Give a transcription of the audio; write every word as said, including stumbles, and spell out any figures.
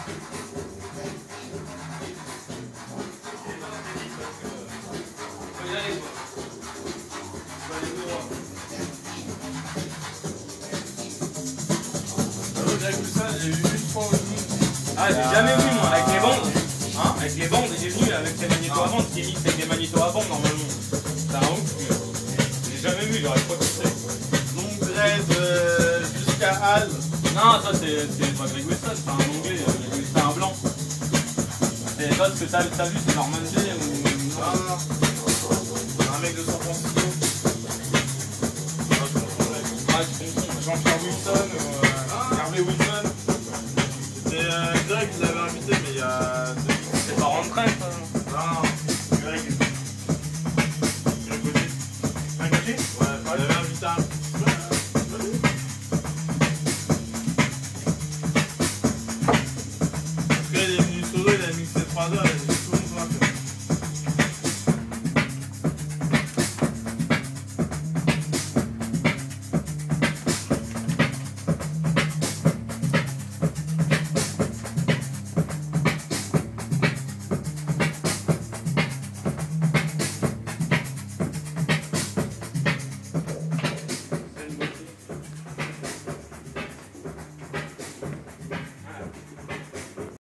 Ah, j'ai jamais vu moi, avec les bandes. Hein, avec les bandes, il est venu avec ses magnétos à bande, qui mixe avec des magnétos à bande normalement. C'est un ouf, j'ai jamais vu, j'aurais pas pensé. Longue dread euh, jusqu'à Hal. Non, ça c'est pas Greg Weston, c'est un anglais, c'est un blanc. C'est pas ce que t'as vu, c'est Norman Day ou. Non, non, un mec de San Francisco. Ah, tu confonds, Jean-Pierre Wilson ou euh, Harvey Wilson. C'est euh, Greg qui l'avait invité, mais il y a deux mille. C'est pas Rentrent, ça. Non, Greg. Greg Gauthier. Un Gauthier? Ouais, il l'avait invité un. Après, il est venu solo, il a mixé trois heures.